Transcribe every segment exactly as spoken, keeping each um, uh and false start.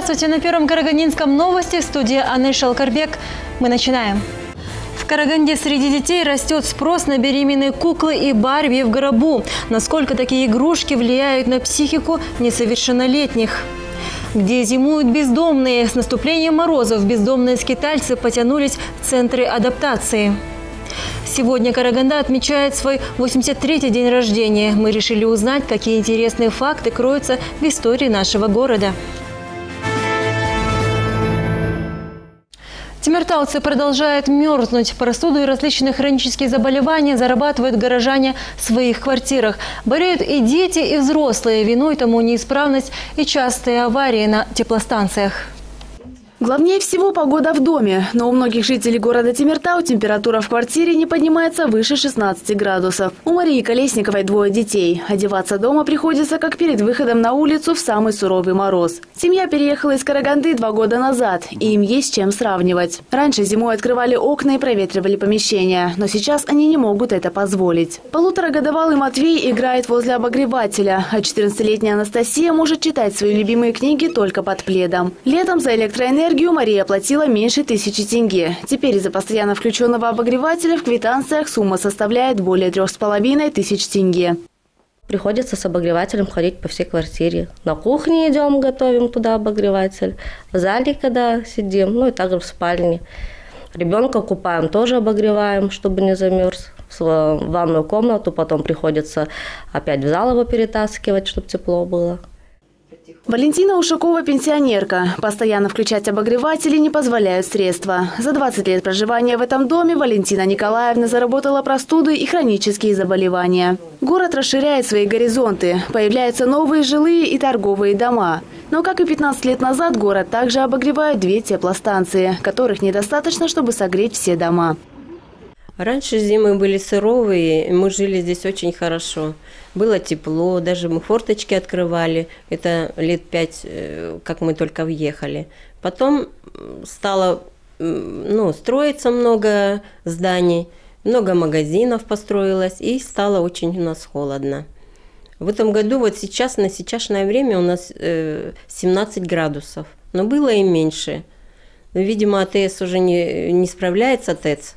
Здравствуйте! На Первом Карагандинском новости в студии Анны Шалкарбек. Мы начинаем. В Караганде среди детей растет спрос на беременные куклы и Барби в гробу. Насколько такие игрушки влияют на психику несовершеннолетних? Где зимуют бездомные? С наступлением морозов бездомные скитальцы потянулись в центры адаптации. Сегодня Караганда отмечает свой восемьдесят третий день рождения. Мы решили узнать, какие интересные факты кроются в истории нашего города. Темиртауцы продолжают мерзнуть. Простуду и различные хронические заболевания зарабатывают горожане в своих квартирах. Болеют и дети, и взрослые. Виной тому неисправность и частые аварии на теплостанциях. Главнее всего погода в доме. Но у многих жителей города Темиртау температура в квартире не поднимается выше шестнадцати градусов. У Марии Колесниковой двое детей. Одеваться дома приходится, как перед выходом на улицу в самый суровый мороз. Семья переехала из Караганды два года назад, и им есть с чем сравнивать. Раньше зимой открывали окна и проветривали помещения, но сейчас они не могут это позволить. Полуторагодовалый Матвей играет возле обогревателя, а четырнадцатилетняя Анастасия может читать свои любимые книги только под пледом. Летом за электроэнергию Мария оплатила меньше тысячи тенге. Теперь из-за постоянно включенного обогревателя в квитанциях сумма составляет более трех с половиной тысяч тенге. Приходится с обогревателем ходить по всей квартире. На кухне идем, готовим туда обогреватель. В зале, когда сидим, ну и также в спальне. Ребенка купаем, тоже обогреваем, чтобы не замерз. В ванную комнату потом приходится опять в зал его перетаскивать, чтобы тепло было. Валентина Ушакова – пенсионерка. Постоянно включать обогреватели не позволяют средства. За двадцать лет проживания в этом доме Валентина Николаевна заработала простуды и хронические заболевания. Город расширяет свои горизонты. Появляются новые жилые и торговые дома. Но, как и пятнадцать лет назад, город также обогревает две теплостанции, которых недостаточно, чтобы согреть все дома. Раньше зимы были сыровые, и мы жили здесь очень хорошо. Было тепло, даже мы форточки открывали. Это лет пять, как мы только въехали. Потом стало ну, строиться много зданий, много магазинов построилось, и стало очень у нас холодно. В этом году, вот сейчас, на сейчасшнее время у нас семнадцать градусов, но было и меньше. Видимо, АТС уже не, не справляется, ТЭЦ.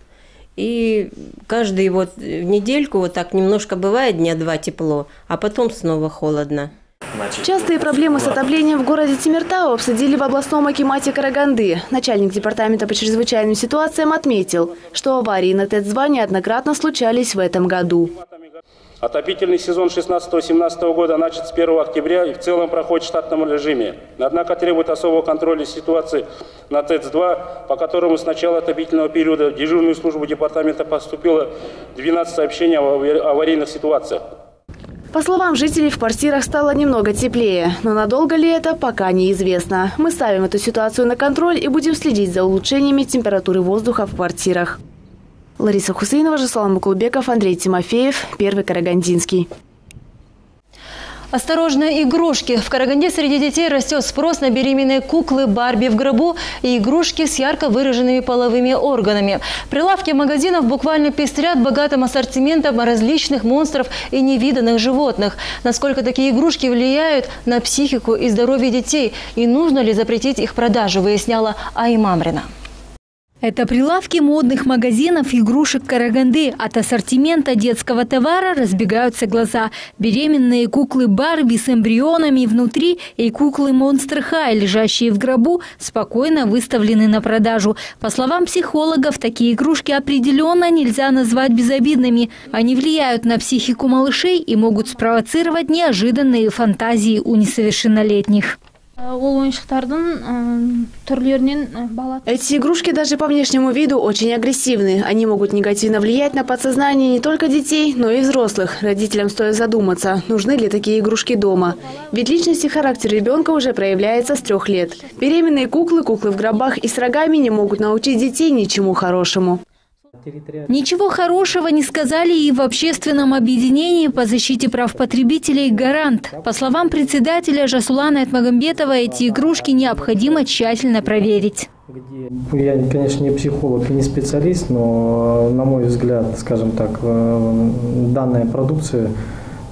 И каждую вот недельку вот так немножко бывает дня два тепло, а потом снова холодно. Частые проблемы с отоплением в городе Темиртау обсудили в областном акимате Караганды. Начальник департамента по чрезвычайным ситуациям отметил, что аварии на ТЭЦ-два неоднократно случались в этом году. Отопительный сезон шестнадцатого-семнадцатого года начат с первого октября и в целом проходит в штатном режиме. Однако требует особого контроля ситуации на ТЭЦ-два, по которому с начала отопительного периода в дежурную службу департамента поступило двенадцать сообщений о аварийных ситуациях. По словам жителей, в квартирах стало немного теплее. Но надолго ли это, пока неизвестно. Мы ставим эту ситуацию на контроль и будем следить за улучшениями температуры воздуха в квартирах. Лариса Хусейнова, Жасулан Мукулбеков, Андрей Тимофеев, Первый Карагандинский. Осторожно, игрушки. В Караганде среди детей растет спрос на беременные куклы Барби в гробу и игрушки с ярко выраженными половыми органами. Прилавки магазинов буквально пестрят богатым ассортиментом различных монстров и невиданных животных. Насколько такие игрушки влияют на психику и здоровье детей? И нужно ли запретить их продажу, выясняла Аима Амрина. Это прилавки модных магазинов игрушек Караганды. От ассортимента детского товара разбегаются глаза. Беременные куклы Барби с эмбрионами внутри и куклы Монстр Хай, лежащие в гробу, спокойно выставлены на продажу. По словам психологов, такие игрушки определенно нельзя назвать безобидными. Они влияют на психику малышей и могут спровоцировать неожиданные фантазии у несовершеннолетних. Эти игрушки даже по внешнему виду очень агрессивны. Они могут негативно влиять на подсознание не только детей, но и взрослых. Родителям стоит задуматься, нужны ли такие игрушки дома. Ведь личность и характер ребенка уже проявляется с трех лет. Беременные куклы, куклы в гробах и с рогами не могут научить детей ничему хорошему. Ничего хорошего не сказали и в общественном объединении по защите прав потребителей «Гарант». По словам председателя Жасулана Айтмагамбетова, эти игрушки необходимо тщательно проверить. Я, конечно, не психолог и не специалист, но, на мой взгляд, скажем так, данная продукция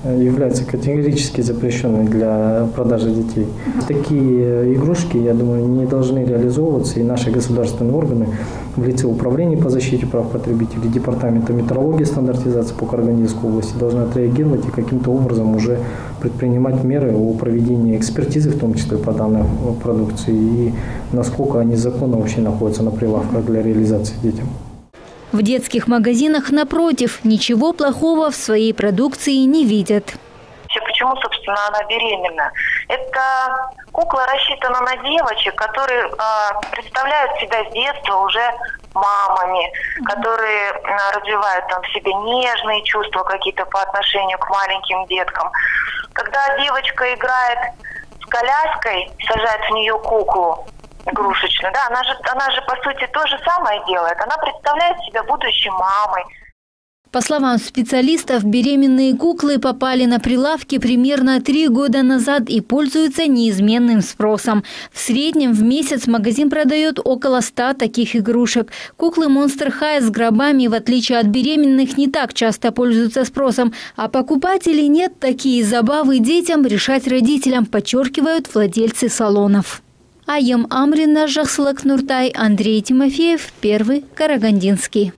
является категорически запрещенной для продажи детей. Такие игрушки, я думаю, не должны реализовываться, и наши государственные органы в лице Управления по защите прав потребителей, Департамента метрологии и стандартизации по Карагандинской области должны отреагировать и каким-то образом уже предпринимать меры о проведении экспертизы, в том числе по данной продукции, и насколько они законно вообще находятся на прилавках для реализации детям. В детских магазинах, напротив, ничего плохого в своей продукции не видят. Почему, собственно, она беременна? Это кукла рассчитана на девочек, которые э, представляют себя с детства уже мамами, которые э, развивают там в себе нежные чувства какие-то по отношению к маленьким деткам. Когда девочка играет с коляской, сажает в нее куклу игрушечную, да, она же, она же по сути то же самое делает. Она представляет себя будущей мамой. По словам специалистов, беременные куклы попали на прилавки примерно три года назад и пользуются неизменным спросом. В среднем в месяц магазин продает около ста таких игрушек. Куклы Monster High с гробами, в отличие от беременных, не так часто пользуются спросом. А покупателей нет, такие забавы детям решать родителям, подчеркивают владельцы салонов. Айям Амрина, Жахсылык Нуртай, Андрей Тимофеев, Первый Карагандинский.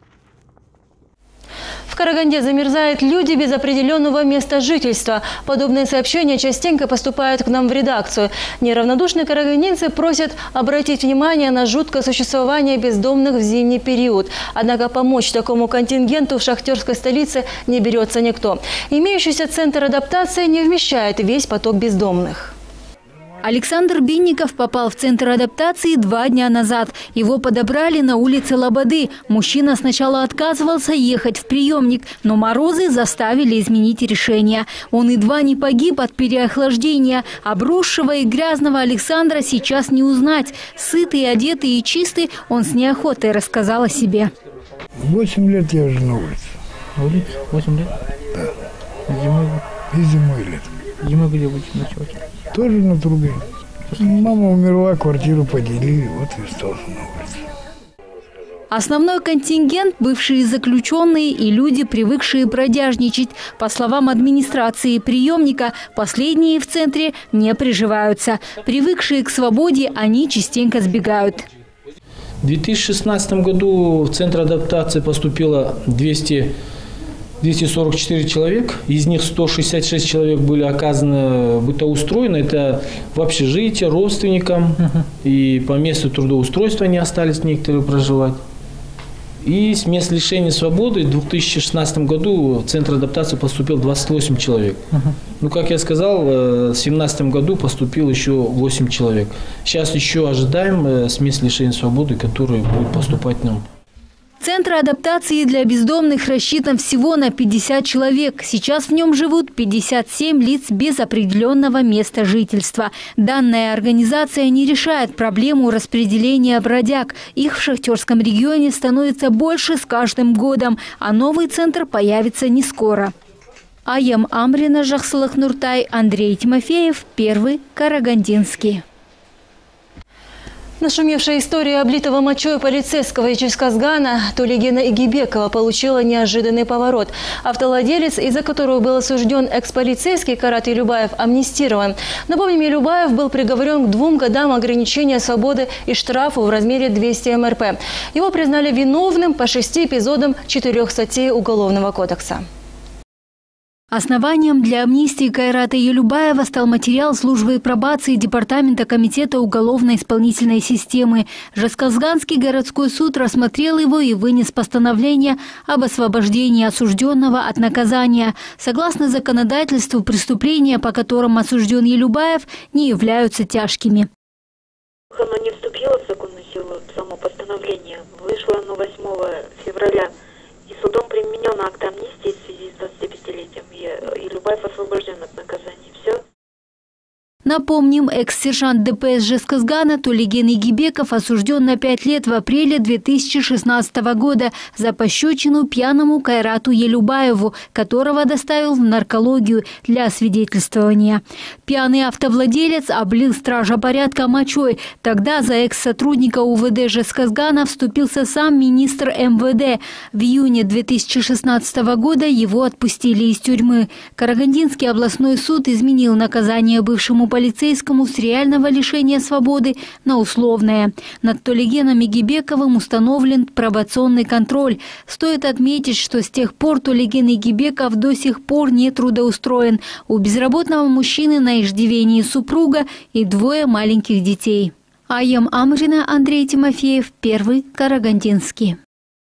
В Караганде замерзают люди без определенного места жительства. Подобные сообщения частенько поступают к нам в редакцию. Неравнодушные карагандинцы просят обратить внимание на жуткое существование бездомных в зимний период. Однако помочь такому контингенту в шахтерской столице не берется никто. Имеющийся центр адаптации не вмещает весь поток бездомных. Александр Бинников попал в центр адаптации два дня назад. Его подобрали на улице Лободы. Мужчина сначала отказывался ехать в приемник, но морозы заставили изменить решение. Он едва не погиб от переохлаждения. Обросшего и грязного Александра сейчас не узнать. Сытый, одетый и чистый, он с неохотой рассказал о себе. Восемь лет я уже на улице. На улице? Восемь лет? Да. Зимой? И зимой лет. Зимой где будете ночевать? Тоже на трубе. Мама умерла, квартиру поделили, вот и остался на улице. Основной контингент – бывшие заключенные и люди, привыкшие бродяжничать. По словам администрации приемника, последние в центре не приживаются. Привыкшие к свободе, они частенько сбегают. В две тысячи шестнадцатом году в центр адаптации поступило двести двести сорок четыре человек, из них сто шестьдесят шесть человек были оказаны бытоустроены, это в общежитии, родственникам, uh-huh. и по месту трудоустройства не остались некоторые проживать. И с мест лишения свободы в две тысячи шестнадцатом году в центр адаптации поступило двадцать восемь человек. Uh-huh. Ну, как я сказал, в две тысячи семнадцатом году поступило еще восемь человек. Сейчас еще ожидаем с мест лишения свободы, которые будут поступать к нам. Центр адаптации для бездомных рассчитан всего на пятьдесят человек. Сейчас в нем живут пятьдесят семь лиц без определенного места жительства. Данная организация не решает проблему распределения бродяг. Их в шахтерском регионе становится больше с каждым годом, а новый центр появится не скоро. Айям Амрина, Жахсылык Нуртай, Андрей Тимофеев, Первый Карагандинский. Нашумевшая история облитого мочой полицейского Ичказгана Тулигена Игибекова получила неожиданный поворот. Автовладелец, из-за которого был осужден экс-полицейский Карат Елюбаев, амнистирован. Напомним, Елюбаев был приговорен к двум годам ограничения свободы и штрафу в размере двести эм эр пэ. Его признали виновным по шести эпизодам четырех статей Уголовного кодекса. Основанием для амнистии Кайрата Елюбаева стал материал службы пробации Департамента комитета уголовно-исполнительной системы. Жезказганский городской суд рассмотрел его и вынес постановление об освобождении осужденного от наказания. Согласно законодательству, преступления, по которым осужден Елюбаев, не являются тяжкими. Оно не вступило в законную силу, само постановление. Вышло оно восьмого февраля. И судом применен акт амнистии в связи с двадцатипятилетием. И Елюбаев освобожден от наказания. Все. Напомним, экс-сержант ДПС Жезказгана Тулеген Игибеков осужден на пять лет в апреле две тысячи шестнадцатого года за пощечину пьяному Кайрату Елюбаеву, которого доставил в наркологию для освидетельствования. Пьяный автовладелец облил стража порядка мочой. Тогда за экс-сотрудника УВД Жезказгана вступился сам министр эм вэ дэ. В июне две тысячи шестнадцатого года его отпустили из тюрьмы. Карагандинский областной суд изменил наказание бывшему полицейскому с реального лишения свободы на условное. Над Тулегеном Игибековым установлен пробационный контроль. Стоит отметить, что с тех пор Тулеген Игибеков до сих пор не трудоустроен. У безработного мужчины на иждивении супруга и двое маленьких детей. Айям Амрина, Андрей Тимофеев, Первый Карагандинский.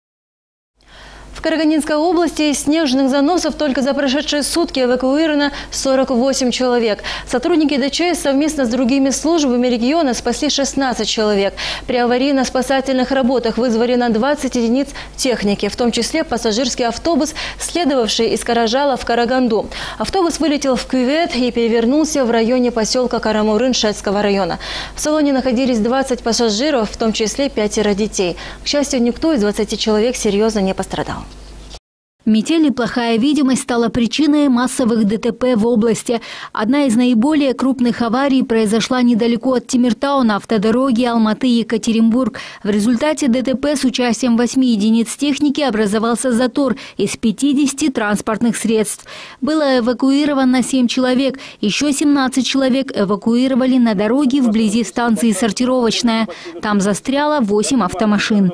В Карагандинской области из снежных заносов только за прошедшие сутки эвакуировано сорок восемь человек. Сотрудники дэ че эс совместно с другими службами региона спасли шестнадцать человек. При аварийно-спасательных работах вызволено двадцать единиц техники, в том числе пассажирский автобус, следовавший из Каражала в Караганду. Автобус вылетел в кювет и перевернулся в районе поселка Карамурын Шацкого района. В салоне находились двадцать пассажиров, в том числе пятеро детей. К счастью, никто из двадцати человек серьезно не пострадал. Метель и плохая видимость стала причиной массовых дэ тэ пэ в области. Одна из наиболее крупных аварий произошла недалеко от Тимиртау на автодороге Алматы-Екатеринбург. В результате дэ тэ пэ с участием восьми единиц техники образовался затор из пятидесяти транспортных средств. Было эвакуировано семь человек. Еще семнадцать человек эвакуировали на дороге вблизи станции «Сортировочная». Там застряло восемь автомашин.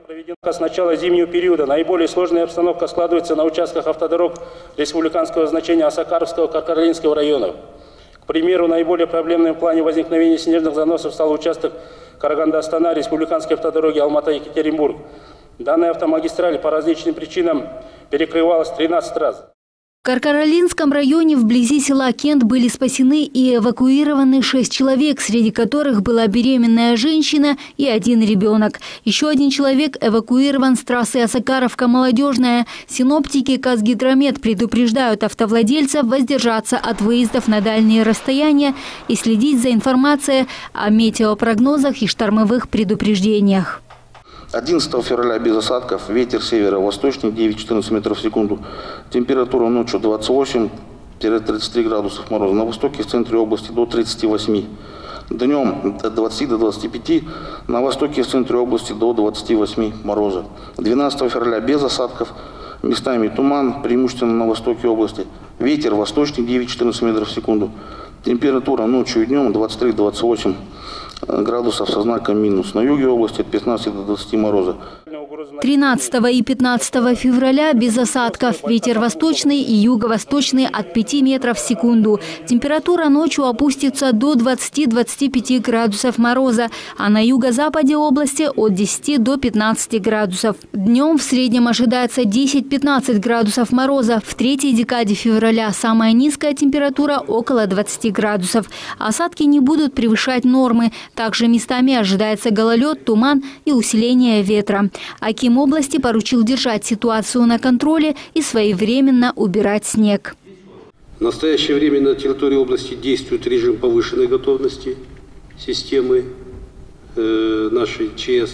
С начала зимнего периода наиболее сложная обстановка складывается на участках автодорог республиканского значения Осакаровского и Каркаралинского районов. К примеру, наиболее проблемным в плане возникновения снежных заносов стал участок Караганда-Астана республиканской автодороги Алмата-Екатеринбург. Данная автомагистраль по различным причинам перекрывалась тринадцать раз. В Каркаралинском районе вблизи села Кент были спасены и эвакуированы шесть человек, среди которых была беременная женщина и один ребенок. Еще один человек эвакуирован с трассы Осакаровка-Молодежная. Синоптики Казгидромет предупреждают автовладельцев воздержаться от выездов на дальние расстояния и следить за информацией о метеопрогнозах и штормовых предупреждениях. одиннадцатого февраля без осадков, ветер северо-восточный девять-четырнадцать метров в секунду, температура ночью двадцать восемь — тридцать три градусов мороза, на востоке в центре области до тридцати восьми, днем от двадцати до двадцати пяти, на востоке в центре области до двадцати восьми мороза. двенадцатого февраля без осадков, местами туман, преимущественно на востоке области, ветер восточный девять-четырнадцать метров в секунду, температура ночью и днем двадцать три — двадцать восемь градусов со знаком минус. На юге области от пятнадцати до двадцати мороза. тринадцатого и пятнадцатого февраля без осадков. Ветер восточный и юго-восточный от пяти метров в секунду. Температура ночью опустится до двадцати — двадцати пяти градусов мороза, а на юго-западе области от десяти до пятнадцати градусов. Днем в среднем ожидается десять-пятнадцать градусов мороза. В третьей декаде февраля самая низкая температура около двадцати градусов. Осадки не будут превышать нормы. Также местами ожидается гололед, туман и усиление ветра. Аким области поручил держать ситуацию на контроле и своевременно убирать снег. В настоящее время на территории области действует режим повышенной готовности системы э, нашей ЧС,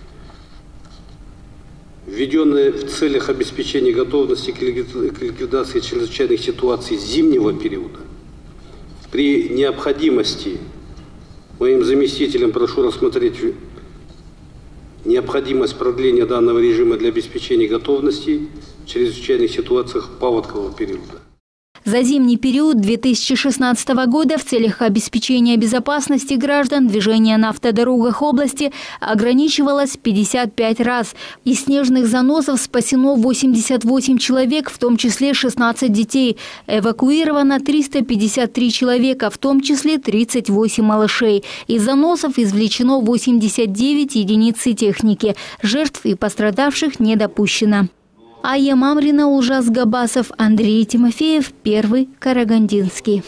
введенные в целях обеспечения готовности к ликвидации чрезвычайных ситуаций зимнего периода. При необходимости моим заместителям прошу рассмотреть необходимость продления данного режима для обеспечения готовности в чрезвычайных ситуациях паводкового периода. За зимний период две тысячи шестнадцатого года в целях обеспечения безопасности граждан движение на автодорогах области ограничивалось пятьдесят пять раз. Из снежных заносов спасено восемьдесят восемь человек, в том числе шестнадцать детей. Эвакуировано триста пятьдесят три человека, в том числе тридцать восемь малышей. Из заносов извлечено восемьдесят девять единиц техники. Жертв и пострадавших не допущено. Айям Амрина, Ужас Габасов, Андрей Тимофеев, Первый Карагандинский.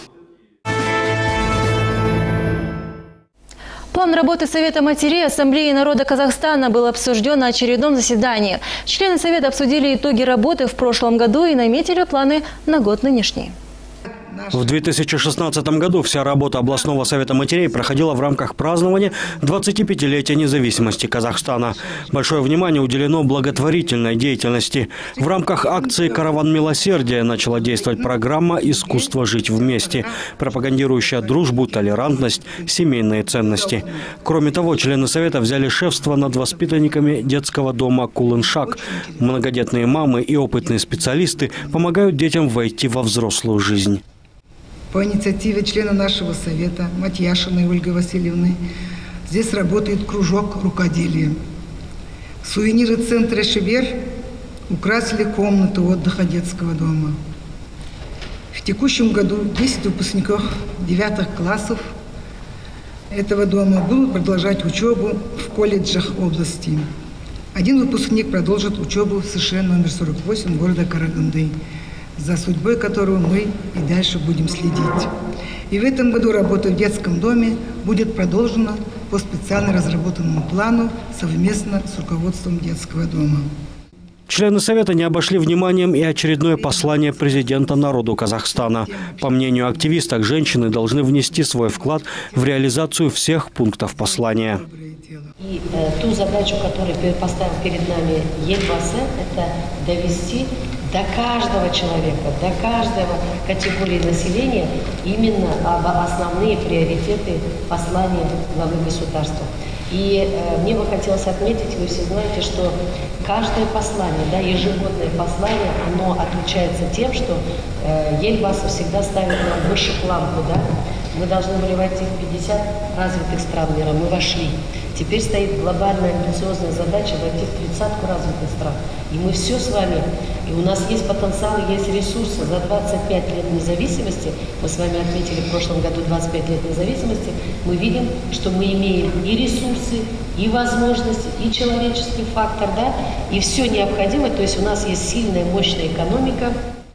План работы Совета матерей Ассамблеи народа Казахстана был обсужден на очередном заседании. Члены Совета обсудили итоги работы в прошлом году и наметили планы на год нынешний. В две тысячи шестнадцатом году вся работа областного совета матерей проходила в рамках празднования двадцатипятилетия независимости Казахстана. Большое внимание уделено благотворительной деятельности. В рамках акции «Караван милосердия» начала действовать программа «Искусство жить вместе», пропагандирующая дружбу, толерантность, семейные ценности. Кроме того, члены совета взяли шефство над воспитанниками детского дома «Кулыншак». Многодетные мамы и опытные специалисты помогают детям войти во взрослую жизнь. По инициативе члена нашего совета Матьяшиной Ольги Васильевны здесь работает кружок рукоделия. Сувениры центра «Шевер» украсили комнату отдыха детского дома. В текущем году десять выпускников девятых классов этого дома будут продолжать учебу в колледжах области. Один выпускник продолжит учебу в США номер сорок восемь города Караганды, за судьбой которого мы и дальше будем следить. И в этом году работа в детском доме будет продолжена по специально разработанному плану совместно с руководством детского дома. Члены совета не обошли вниманием и очередное послание президента народу Казахстана. По мнению активисток, женщины должны внести свой вклад в реализацию всех пунктов послания. И э, ту задачу, которую поставил перед нами Елбасы, это довести до каждого человека, до каждого категории населения именно основные приоритеты послания главы государства. И э, мне бы хотелось отметить, вы все знаете, что каждое послание, да, ежегодное послание, оно отличается тем, что э, Елбасы всегда ставит нам выше планку, да. Мы должны были войти в пятьдесят развитых стран мира, мы вошли. Теперь стоит глобальная амбициозная задача войти в тридцатку развитых стран. И мы все с вами, и у нас есть потенциал, есть ресурсы. За двадцать пять лет независимости, мы с вами отметили в прошлом году двадцать пять лет независимости, мы видим, что мы имеем и ресурсы, и возможности, и человеческий фактор, да, и все необходимое. То есть у нас есть сильная, мощная экономика.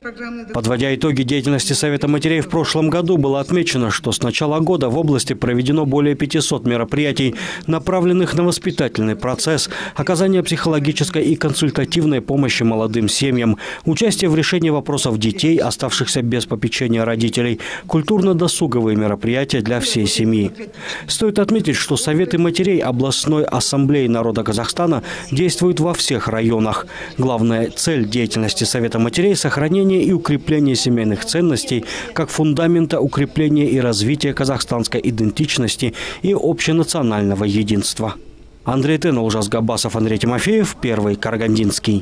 Подводя итоги деятельности Совета матерей в прошлом году, было отмечено, что с начала года в области проведено более пятисот мероприятий, направленных на воспитательный процесс, оказание психологической и консультативной помощи молодым семьям, участие в решении вопросов детей, оставшихся без попечения родителей, культурно-досуговые мероприятия для всей семьи. Стоит отметить, что Советы матерей областной ассамблеи народа Казахстана действуют во всех районах. Главная цель деятельности Совета матерей – сохранение и укрепление семейных ценностей как фундамента укрепления и развития казахстанской идентичности и общенационального единства. Андрей Тен, Ужас Габасов, Андрей Тимофеев, Первый Карагандинский.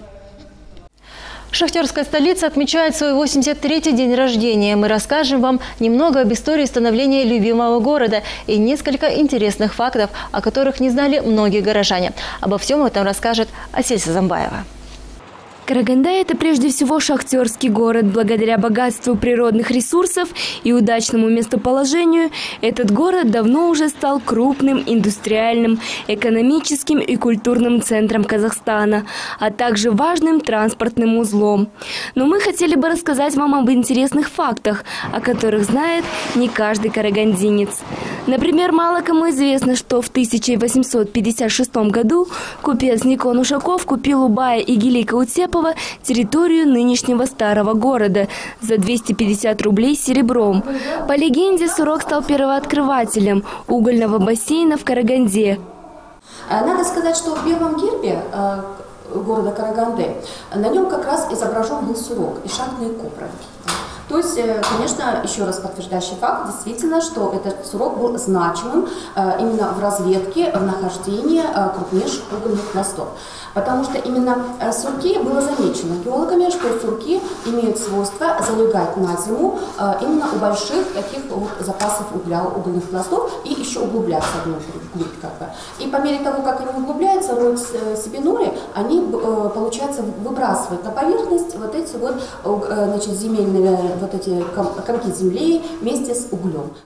Шахтерская столица отмечает свой восемьдесят третий день рождения. Мы расскажем вам немного об истории становления любимого города и несколько интересных фактов, о которых не знали многие горожане. Обо всем этом расскажет Асель Сазамбаева. Караганда – это прежде всего шахтерский город. Благодаря богатству природных ресурсов и удачному местоположению этот город давно уже стал крупным индустриальным, экономическим и культурным центром Казахстана, а также важным транспортным узлом. Но мы хотели бы рассказать вам об интересных фактах, о которых знает не каждый карагандинец. Например, мало кому известно, что в тысяча восемьсот пятьдесят шестом году купец Никон Ушаков купил у бая Игилика Утепова территорию нынешнего старого города за двести пятьдесят рублей серебром. По легенде, Сурок стал первооткрывателем угольного бассейна в Караганде. Надо сказать, что в первом гербе города Караганды на нем как раз изображен был сурок и шахтные копры. То есть, конечно, еще раз подтверждающий факт, действительно, что этот сурок был значимым именно в разведке, в нахождении крупнейших угольных пластов. Потому что именно сурки было замечено геологами, что сурки имеют свойство залегать на зиму именно у больших таких вот запасов угля, угольных пластов и еще углубляться вглубь. Как бы. И по мере того, как они углубляются, роют себе норы, они, получается, выбрасывают на поверхность вот эти вот, значит, земельные вот эти комки земли вместе с углем.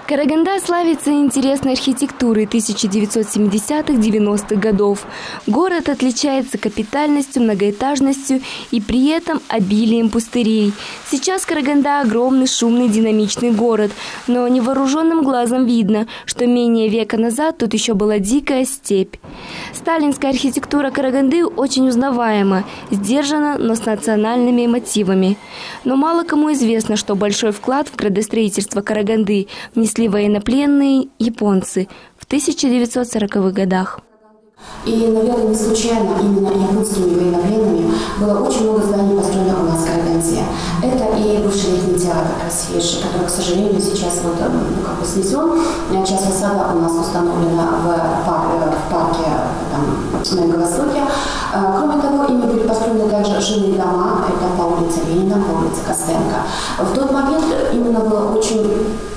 Караганда славится интересной архитектурой тысяча девятьсот семидесятых — девяностых годов. Город отличается капитальностью, многоэтажностью и при этом обилием пустырей. Сейчас Караганда – огромный, шумный, динамичный город, но невооруженным глазом видно, что менее века назад тут еще была дикая степь. Сталинская архитектура Караганды очень узнаваема, сдержана, но с национальными мотивами. Но мало кому известно, что большой вклад в градостроительство Караганды внесли военнопленные японцы в тысяча девятьсот сороковых годах. И, наверное, не случайно именно японскими военнопленными было очень много зданий построено у нас в Караганде. Это и бывший летний театр красивейший, который, к сожалению, сейчас вот, ну, как бы снесен. Часть фасада у нас установлена в, пар, в парке там, на Юго-Востоке. Кроме того, ими были построены также жилые дома, это по улице Ленина, по улице Костенко. В тот момент именно было очень...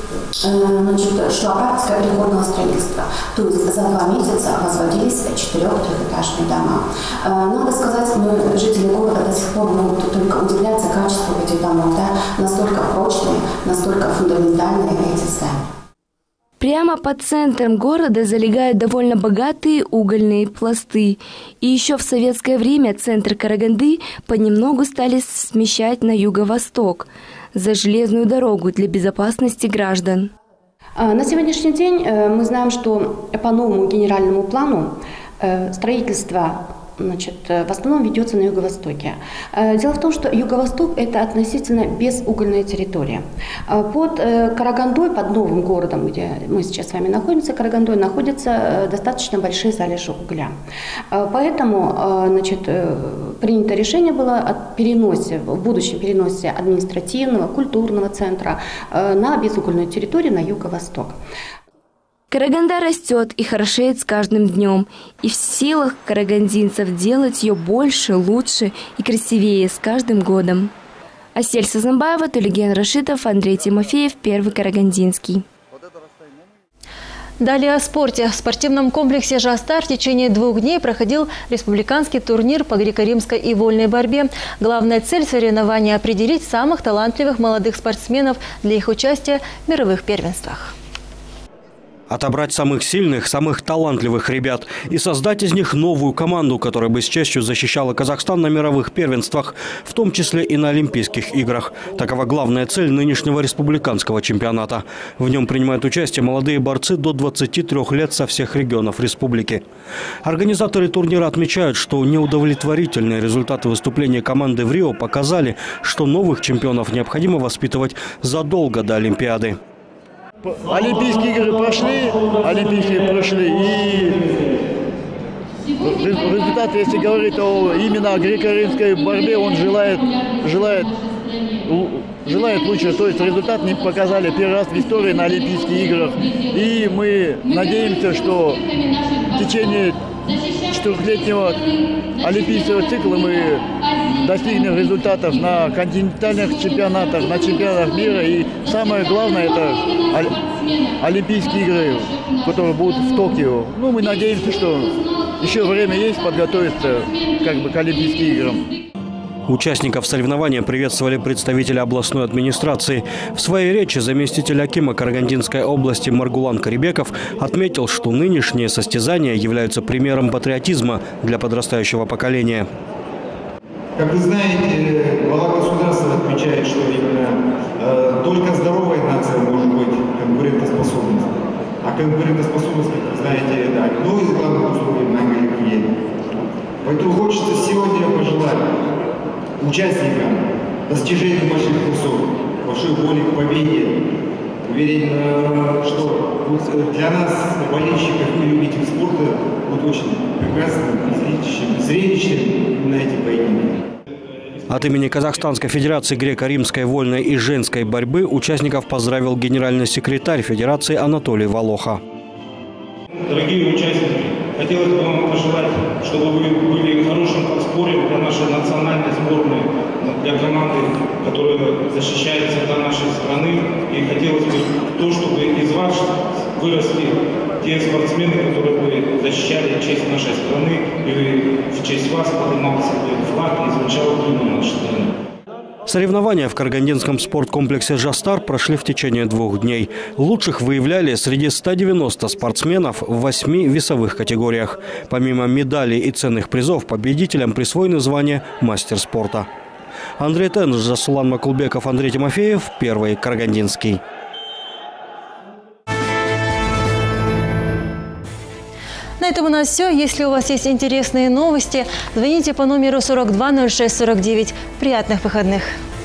Значит, шла практика переходного строительства. То есть за два месяца возводились четырех-трехэтажные дома. Надо сказать, мы, жители города, до сих пор могут только удивляться качеству этих домов. Да? Настолько прочные, настолько фундаментальные эти здания. Прямо под центром города залегают довольно богатые угольные пласты. И еще в советское время центр Караганды понемногу стали смещать на юго-восток, за железную дорогу для безопасности граждан. На сегодняшний день мы знаем, что по новому генеральному плану строительство, значит, в основном ведется на юго-востоке. Дело в том, что юго-восток – это относительно безугольная территория. Под Карагандой, под новым городом, где мы сейчас с вами находимся, Карагандой, находятся достаточно большие залежи угля. Поэтому, значит, принято решение было о переносе, в будущем переносе административного, культурного центра на безугольную территорию на юго-восток. Караганда растет и хорошеет с каждым днем. И в силах карагандинцев делать ее больше, лучше и красивее с каждым годом. Асель Сазамбаева, Тулиген Рашитов, Андрей Тимофеев, Первый Карагандинский. Далее о спорте. В спортивном комплексе «Жастар» в течение двух дней проходил республиканский турнир по греко-римской и вольной борьбе. Главная цель соревнования – определить самых талантливых молодых спортсменов для их участия в мировых первенствах. Отобрать самых сильных, самых талантливых ребят и создать из них новую команду, которая бы с честью защищала Казахстан на мировых первенствах, в том числе и на Олимпийских играх. Такова главная цель нынешнего республиканского чемпионата. В нем принимают участие молодые борцы до двадцати трёх лет со всех регионов республики. Организаторы турнира отмечают, что неудовлетворительные результаты выступления команды в Рио показали, что новых чемпионов необходимо воспитывать задолго до Олимпиады. Олимпийские игры прошли, Олимпийские прошли, и результат, если говорить о именно греко-римской борьбе, он желает, желает, желает лучше. То есть результат не показали первый раз в истории на Олимпийских играх. И мы надеемся, что в течение четырехлетнего олимпийского цикла мы достигнем результатов на континентальных чемпионатах, на чемпионатах мира. И самое главное – это Олимпийские игры, которые будут в Токио. Ну, мы надеемся, что еще время есть подготовиться как бы к Олимпийским играм. Участников соревнования приветствовали представители областной администрации. В своей речи заместитель акима Карагандинской области Маргулан Карибеков отметил, что нынешние состязания являются примером патриотизма для подрастающего поколения. Как вы знаете, глава государства отмечает, что именно э, только здоровая нация может быть конкурентоспособной. А конкурентоспособность, как вы знаете, это одно из главных условий на Олимпиаде. Поэтому хочется сегодня пожелать участникам достижения больших высот, большой воли к победе. Уверен, что для нас, болельщиков и любителей спорта, будет очень прекрасным и зрелищным на эти поединки. От имени Казахстанской Федерации греко-римской вольной и женской борьбы участников поздравил генеральный секретарь Федерации Анатолий Волоха. Дорогие участники, хотелось бы вам пожелать, чтобы вы были хорошим подспорьем для нашей национальной сборной, для команды, которая защищается для нашей страны. И хотелось бы то, чтобы из вас выросли те спортсмены, которые бы защищали честь нашей страны, и в честь вас поднимался бы флаг и звучал гимн нашей страны. Соревнования в карагандинском спорткомплексе «Жастар» прошли в течение двух дней. Лучших выявляли среди ста девяноста спортсменов в восьми весовых категориях. Помимо медалей и ценных призов, победителям присвоено звание «Мастер спорта». Андрей Тенж, Жасулан Макулбеков, Андрей Тимофеев, Первый Карагандинский. На этом у нас все. Если у вас есть интересные новости, звоните по номеру сорок два ноль шесть сорок девять. Приятных выходных!